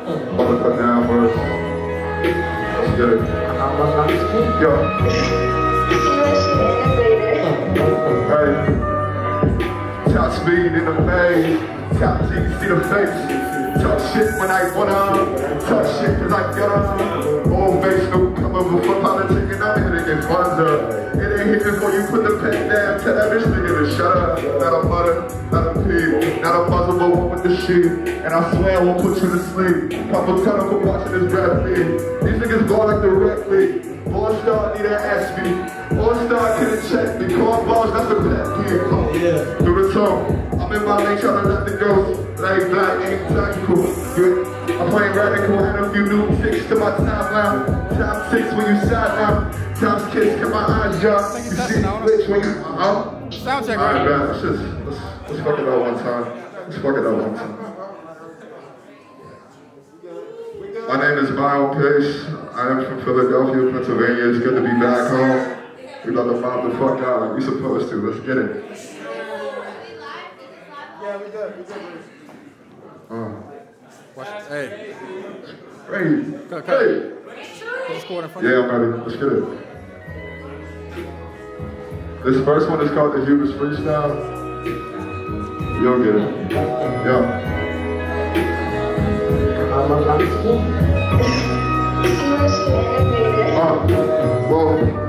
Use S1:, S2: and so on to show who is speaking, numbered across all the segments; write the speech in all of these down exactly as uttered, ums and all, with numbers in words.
S1: About to put down first. Let's get it. Yo. Hey. Top speed in the maze. Top G, see the face. Talk shit when I wanna. Talk shit cause I gotta. Old face, no come over for politics and I'm here to get funds up. It ain't here before you put the pen down. Tell that bitch nigga to shut up. Not a mutter, not a pig, not a muzzle, but one with the sheep. And I swear I won't put you to sleep. Couple tunnel for watching this rap league. These niggas go like directly. All star need an S B. All star couldn't check me. Cornballs, that's a pet peeve. Yeah. Do the song. I'm in my lane trying to let the ghost. Like black ain't tactical. Yeah. I'm playing radical. Had a few new ticks to my timeline. Top six when you side now. Top kiss, get my eyes drop. You see glitch when you uh-huh.
S2: Sound check,
S1: right? Alright, let's just let's, let's fuck it out one time. Let's fuck it out one time. My name is Viral Pace. I am from Philadelphia, Pennsylvania. It's good to be back home. We love to mob the fuck out like we supposed to. Let's get it.
S2: Yeah, we good. We good.
S1: Uh.
S2: Hey.
S1: Hey.
S2: Cut, cut.
S1: Hey. Yeah, I'm ready. Let's get it. This first one is called the Hubris Freestyle. You'll get it. Yeah. Uh, whoa.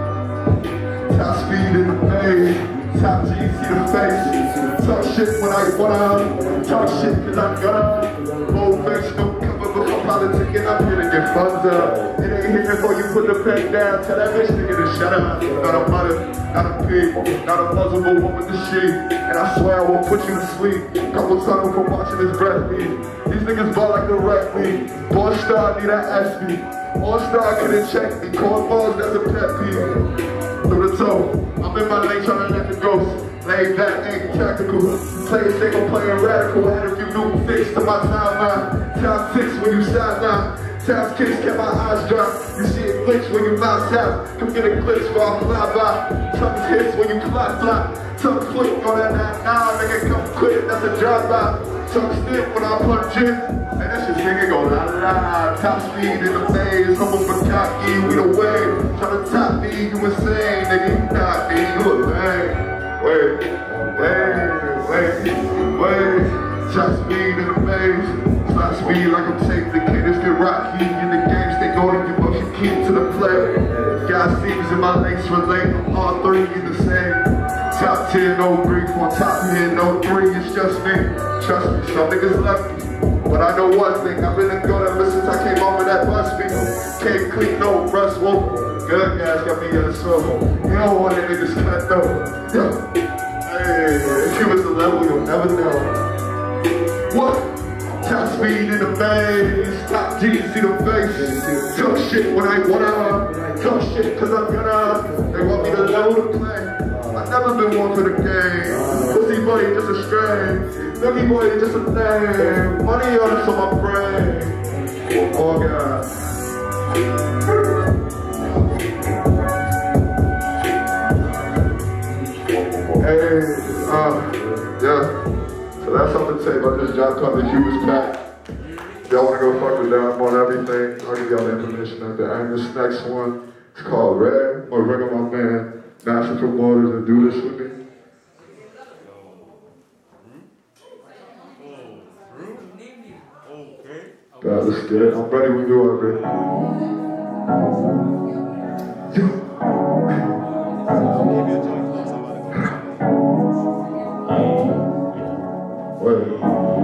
S1: Top speed in the maze. Top G, see the face. Talk shit when I wanna. Talk shit cause I'm gonna. Old face, no cover before politics and I'm here to get funds up. It ain't here before you put the pen down. Tell that bitch nigga to shut up. Not a mother, not a pig, not a muzzle, but one with the sheep. And I swear I won't put you to sleep. Couple tunnel from watching this breath leave. These niggas ball like the rec league. All star need an S B. All star couldn't check me. Cornballs, that's a pet peeve. Through the toe, I'm in my lane trying to let the ghost. Laid back, ain't tactical. Play it safe, I'm playing radical. Had a few new fix to my timeline. Top six when you sideline. Top kicks kept my eyes drop. You see it glitch when you mouse out. Come get a glitch while I fly by. Tongue hits when you fly fly. Tongue flick on that nine nine. Nigga come quick, that's a drive by. Tongue stiff when I punch in. And that shit nigga go la la. Top speed in the maze. Humble for cocky, we the way. Tryna top me, you insane. Nigga, you not me, you a bang. Wait, wait, wait, wait. Top speed in the maze. Slap speed like I'm tape. The kiddies get rocky in the game. Stay going, give up your key to the play. Got seams in my legs relate. All three in the same. Top ten, no grief. On top ten, no three. It's just me. Trust me, some niggas lucky. But I know one thing. I've been a good ever since I came off of that bus beat. Came clean, no rust, whoa. Good guys got me in the swivel. You don't want that niggas cut though. Yo. Hey, if you was the level, you'll never know. What? Top speed in the maze. Top G, see the face. Talk shit when I wanna. Talk shit cause I'm gonna. They want me to level to play. I've never been one for the game. Pussy boy, just a strain. Lucky boy, just a thing. Money on it, so my brain. Oh God. Hey, uh, yeah. So that's on the tape. I just dropped on the Hubris pack. If y'all wanna go fuck with that, I'm on everything. I'll give y'all the information at the end. This next one is called Red. I'm gonna bring up my man, Master Promoters, and do this with me. God, let's get it. I'm ready when you are ready. Wait.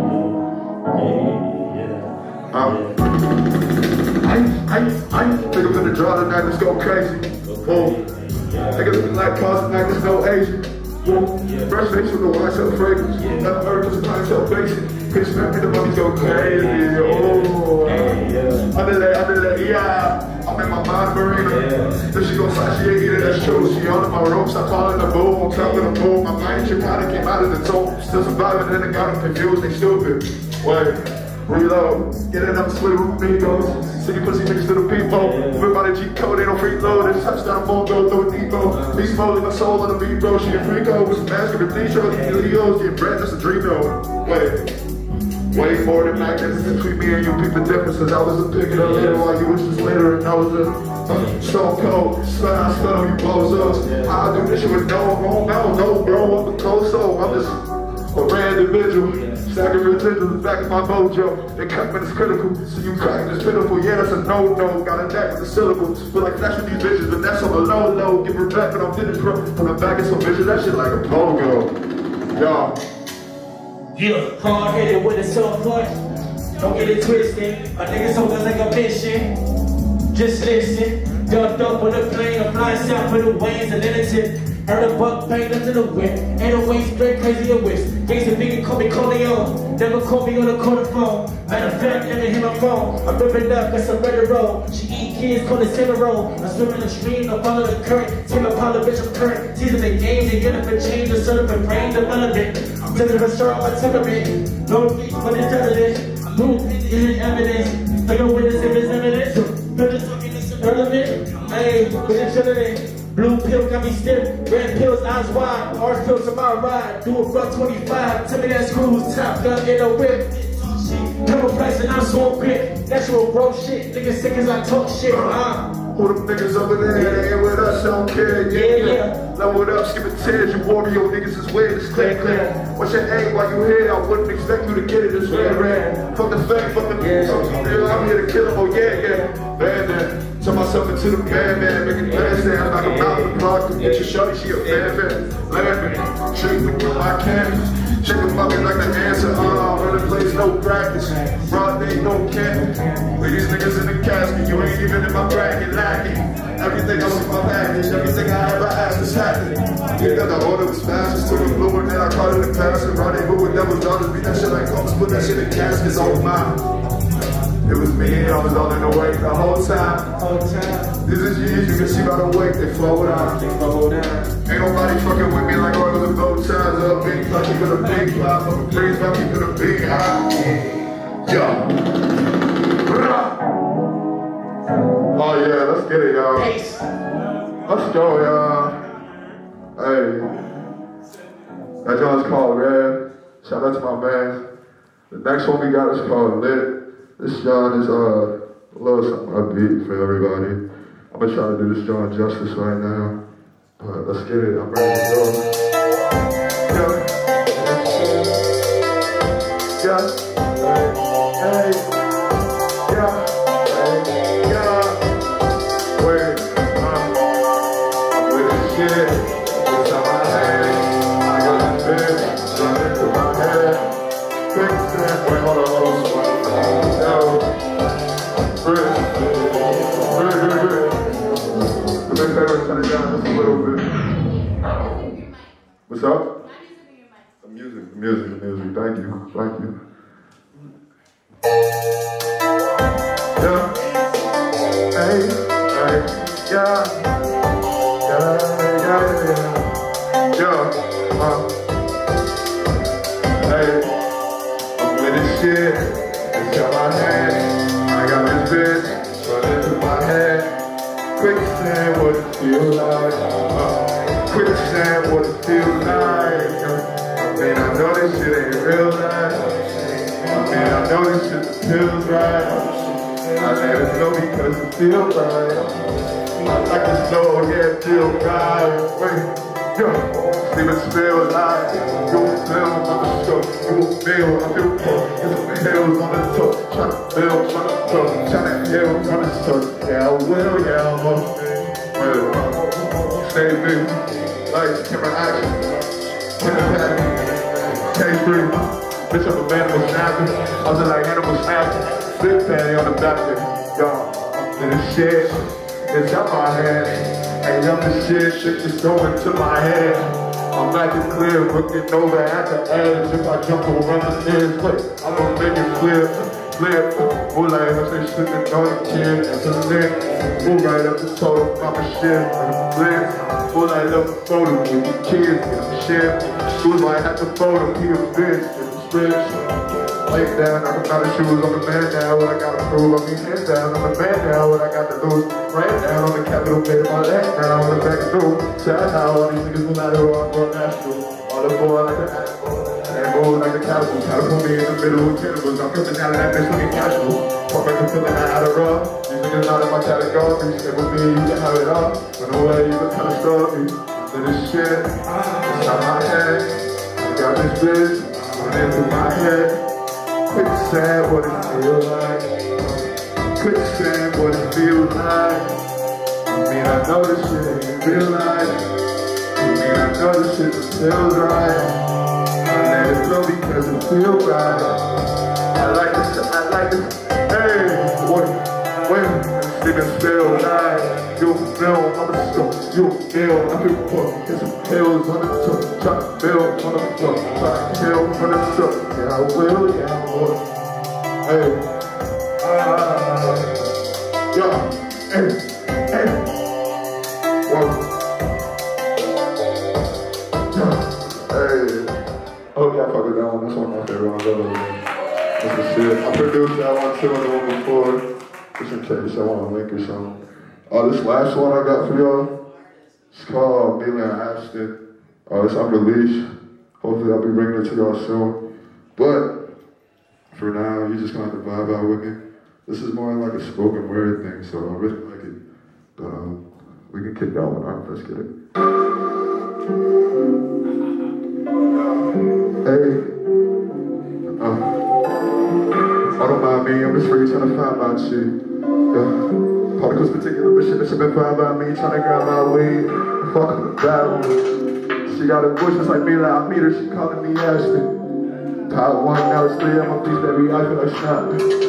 S1: Um, ice, ice, ice. Niggas in the draw tonight, let's go crazy. Oh, niggas looking like cars tonight, there's no Asian. Fresh face with the wine cell fragrance. That earth is pine cell basic. Pitch back and the money go crazy. Oh, underlay, underlay, yeah. I'm in my mind marina. Then she gon' flash, she ain't eating that show. She on my ropes, I call it a boom. On top of the boom, my mind Chicago came out of the toe. Still surviving, and they got them confused, they stupid. Wait. Reload, get it up, split with amigos. City pussy niggas to the people. Whip out a G code, they don't freeload. It's touchdown, ball go through a depot. Beast mode, leave my soul on the beat, bro. She a freako with some mask of the D-show. These Leos get bread, that's a dream, though. Wait. Way more than magnificent between me and you. People differences. I was a picket of little while you was just later and I was a uh, so cold. Spun I spun on you bozos. I do this shit with no home. I don't know, bro. I'm a cold soul. I'm just a rare individual. Stacking residuals back in my mojo. They cut when it's critical. So you crack this pitiful. Yeah, that's a no-no. Got a neck with the syllables. Feel like flash with these bitches, but that's on the low-low. Give her back, but I'm finished, bro. From the back of some bitches, that shit like a pogo. Y'all.
S3: Yeah, hard-headed with a soft heart. Don't get it twisted. My niggas hold us like a mission. Just listen. Ducked up with a plane, I'm flying south with the wings and then it's it. Heard a buck bang under the whip. Ain't no way straight crazy a wish. Gangsta nigga call me Corleone. Never call me on the corner phone. Matter of fact, never hit my phone. I'm ripping up, got some ready roll. She eat kids, call it center roll. I swim in the stream, I follow the current. Team a pile of bitch, I'm current. Teasing the game, they get up and change the sort of a brain development. I'm telling the start on my temperament. No reach, but it's evidence. I move, is it evidence? Like a witness if it's evidence. Feel the talking, it's irrelevant. Hey, but it's evident. Blue pill got me stiff, red pills eyes wide, orange pills on my ride, do a buck twenty-five, tell me that screws, top gun in a whip. Double price and I'm so quick, natural bro shit, niggas sick as I talk shit, uh.
S1: Who them niggas over there, they ain't with us, don't care, yeah, yeah. yeah. Level it up, skip it tears, you warrior niggas is weird, it's clear, clear. What's your aim while you here? I wouldn't expect you to get it, it's red, red. Fuck the fake, fuck the yeah. yeah. I'm here to kill him, oh yeah, yeah. Bad man. Turn myself into the bad man, make it bad stand like I'm out of the block. Get your shorty, she a bad man. Laughing, shake me with my canvas. Shake the bucket like the answer, uh, running place, no practice. Broad day, no candy. With these niggas in the casket, you ain't even in my bracket, lacking. Everything else in my package, everything I ever asked is happening. You got the order was fast, took a blue and then I caught it in pass. And rendezvous with devil's daughters, beat that shit like cops, put that shit in caskets on mine. It was me, I was all in the way the whole time. Whole time. This is years, you can see by the weight they flow down. They flow down. Ain't nobody fucking with me like oil with both sides up. Big fuck, keep it a big pop. I'm a breeze, I'm keeping a big high. Yo. Oh yeah, let's get it, y'all. Let's go, y'all. Hey. That joint's called Red. Shout out to my man. The next one we got is called Lit. This John is uh, a little something upbeat for everybody. I'm gonna try to do this John justice right now. But let's get it, I'm ready to go. Yeah. Yeah. Hey. Yeah. Hey. Yeah. Wait. Uh, I'm with this shit. It's on my head. I got this bitch running through my head. Quick step. Wait, hold on, hold on. Turn it down just a little bit. What's up? The music, the music, the music. Thank you, thank you. Yeah. Hey, hey, yeah. Yeah, yeah, yeah. Yeah, uh. Hey, I'm with this shit. It's got my hand. I got this bitch running through my head. Quicksand, what it feel like. Uh, quicksand, what it feel like. I mean, I know this shit ain't real life. I mean, I know this shit feels right. I let it go because it feels right. I like it slow, yeah, it feels right. Wait, yo, see what feels like. You won't feel on the show. You won't feel, I feel cold. It's the hills on the top. Tryna build, tryna throw, tryna heal, tryna start. Yeah, I will, yeah, I'm up. Well, stay big, like camera action, in the pack, K three, bitch, I'm a animal snapping, I was like animal snapping, big panty on the back there, y'all, and this shit, it's out my head, and young this shit, shit just going to my head, I'm acting clear, looking over at the edge, if I jump over the stairs, wait, I'm gonna make it clear. Flip, move like I say shit that on the kid, and to the neck, move right up the total, mama shit, and the flip, move like up the photo, with the kids, and the shit, shoes might have to photo, he a bitch, and the stretch, lay down, I got the shoes on the man now, what I gotta prove, I mean head down on the man now, what I got to lose, right down on the capital, made my leg down on the back door, sad how all these niggas will not know I'm going national, all the boy like an animal, move like a catapult. Catapult me in the middle of cannibals. I'm coming out of that bitch looking casual. Fuck like I'm feeling that out of raw. These niggas not in my category. Stay with me, you can have it all. Run away, you can kinda stop me. Then this shit, it's out my head. I got this bitch running through my head. Quicksand, what it feel like. Quicksand, what it feel like. I mean, I know this shit ain't real life. I mean, I know this shit feels right. I let it flow because it feels right. I like this, I like this. Hey, what, when, nigga still alive. You feel on the floor, you feel. I feel poor, get some pills on the top. Try to build on the floor, try to kill on the top. Yeah, I will, yeah, I will. Hey, ah, yeah, hey, hey, whoa. Hey, oh yeah, I fuck with that one. That's one of my favorite ones ever. That's the shit. I produced that one too, and the one before. Just in case I want to link or something. Oh, this last one I got for y'all, it's called Neil and Ashton. Oh, it's unreleased. Hopefully I'll be bringing it to y'all soon. But for now, you just gonna have to vibe out with me. This is more like a spoken word thing, so I really like it. But um, we can kick that one off. Let's get it. Hey, uh, I don't mind me, I'm just really trying to find my shit. Yeah. Particles particular mission that she been found by me, trying to grab my weed, fuck up the battle. She got a voice just like me, like I meet her, she calling me Ashton. Top one, now it's three, I'm a beast, baby, I feel like snap.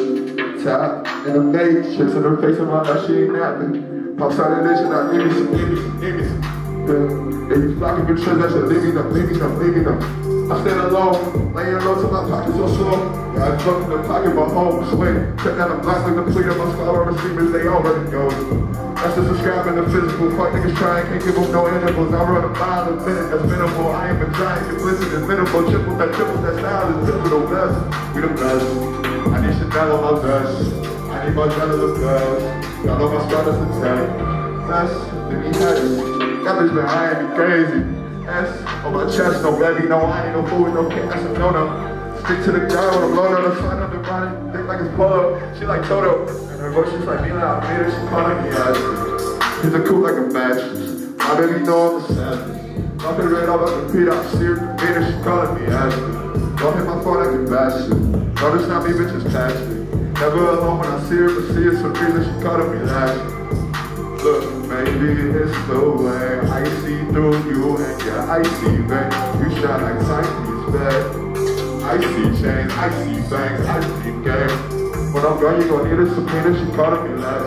S1: Top in the matrix, in her face, I'm like she ain't napping. Pops out of this, and I give me some, give me some, give me some. Yeah, yeah, you flocking good shit, that shit, leave me them, leave me them, leave me them. I stand alone, laying low till my pockets are slow. Yeah, I drunk in the pocket, but home swing. Check out the block like the fleet of my flower receivers, they already go. That's just describing the physical. Fuck niggas trying, can't give them no intervals. I run a mile a minute, that's minimal. I am a giant, your blizzard is minimal. Triple that triple, that style is pivotal. Best, we the best. I need Chanel on my vest. I need my Chanel the best. Y'all know my style is the ten. Best, give me heads. That bitch been eyeing me crazy. S on my chest, no baby, no I ain't no fool with no cash, no no. Stick to the ground with a blow on the side of the body, think like it's Polo. She like Toto, and her voice she's like Mila, I made her, she calling me Ashton. He's a cool like a mattress. My baby know I'm a savage. Nothing red all about the beat, I'm serious, made her, she calling me Ashton. Don't hit my phone, I can bash it. No, this not me, bitches catch me. Never alone when I see her, but see her so real, she calling me Ashton. Look, maybe it's the way I see through you and yeah, I see, babe. You shine like Chinese, babe. I see chains, I see bangs, I see game. When I'm gone, you gon' need a subpoena, she calling me last.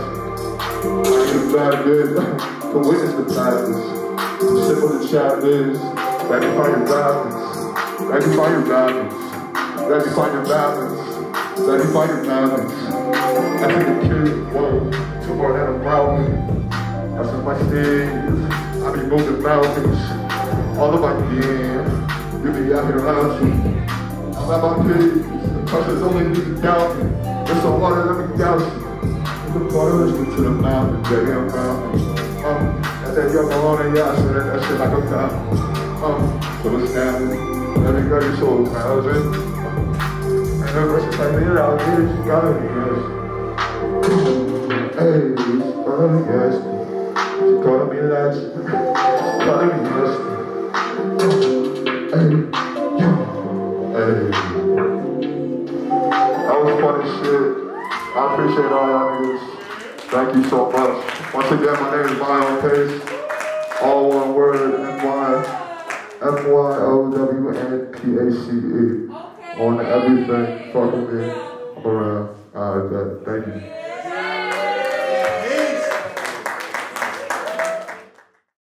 S1: I need a bad bitch to witness the practice. Simple the chat is, ready find your balance. Ready find your balance. Ready find your balance. Ready find your balance. I think a kid, whoa, two more than a problem. That's what my stage, I be moving mountains, all of my gear, you be out here lounging. I'm at my page, the pressure's only leaking down me. There's some water, let me down you. The water is to the mountain, baby, I'm mountain. Um, and then you're alone, yeah, I said that, that shit like a fountain. Um, so it's standing, let me go, you're so thousand. And then she's like, leave it out here, she got me, yes. Hey, oh, yes. She calling me last, calling me last. Hey, yo, hey. That was funny shit. I appreciate all y'all niggas. Thank you so much. Once again, my name is Vion Pace. All one word, N Y F Y O W N P A C E. On everything, fuck with me. I'm around. Alright, thank you.